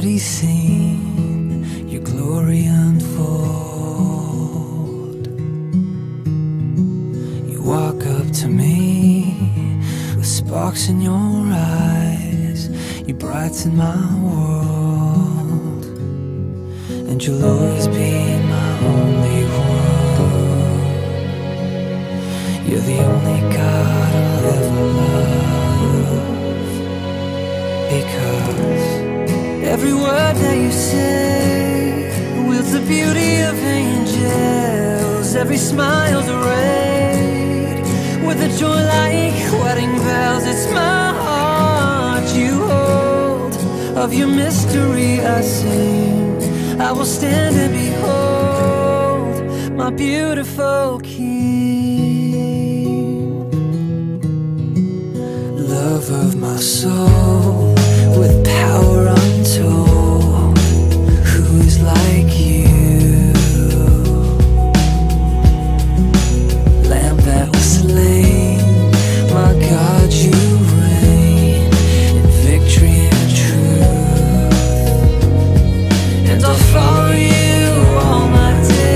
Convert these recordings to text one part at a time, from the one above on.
already seen your glory unfold. You walk up to me with sparks in your eyes. You brighten my world, and you'll always be my only one. You're the only God I'll ever love, because every word that you say wields the beauty of angels. Every smile's arrayed with a joy like wedding bells. It's my heart you hold, of your mystery I sing. I will stand and behold my beautiful King. Love of my soul, with power untold, who is like you? Lamb that was slain, my God, you reign in victory and truth. And I'll follow you all my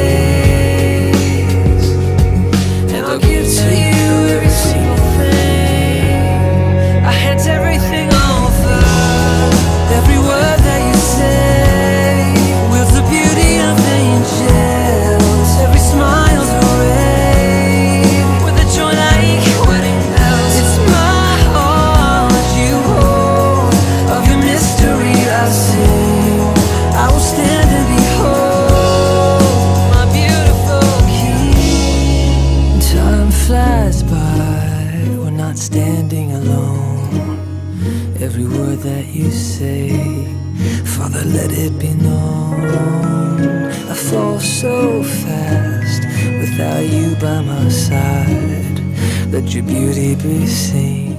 days, and I'll give to you every single thing. I hand everything over. Every word that you say wields the beauty of angels. Every smile's arrayed with a joy like wedding bells. It's my heart you hold, of your mystery I sing. I will stand and behold my beautiful King. Time flies by, we're not standing alone. Every word that you say, Father, let it be known. I fall so fast without you by my side. Let your beauty be seen.